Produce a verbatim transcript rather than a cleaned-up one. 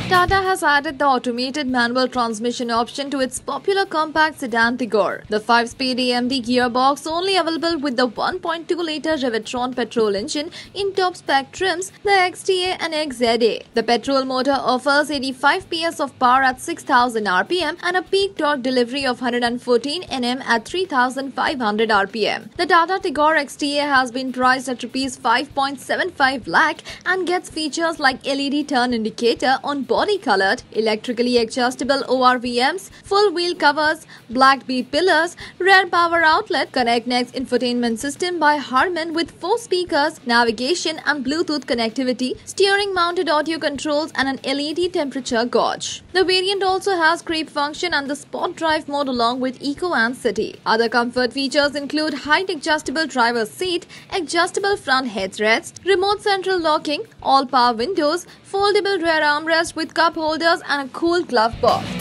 Tata has added the automated manual transmission option to its popular compact sedan Tigor. The five-speed A M T gearbox, only available with the one point two litre Revetron petrol engine in top-spec trims, the X T A and X Z A. The petrol motor offers eighty-five P S of power at six thousand R P M and a peak torque delivery of one hundred fourteen Newton meters at three thousand five hundred R P M. The Tata Tigor X T A has been priced at rupees five point seven five lakh and gets features like L E D turn indicator on body-colored, electrically adjustable O R V Ms, full wheel covers, black B-pillars, rear power outlet, ConnectNext infotainment system by Harman with four speakers, navigation and Bluetooth connectivity, steering-mounted audio controls and an L E D temperature gauge. The variant also has creep function and the sport drive mode along with Eco and City. Other comfort features include height adjustable driver's seat, adjustable front headrest, remote central locking, all power windows, foldable rear armrest with cup holders and a cool glove box.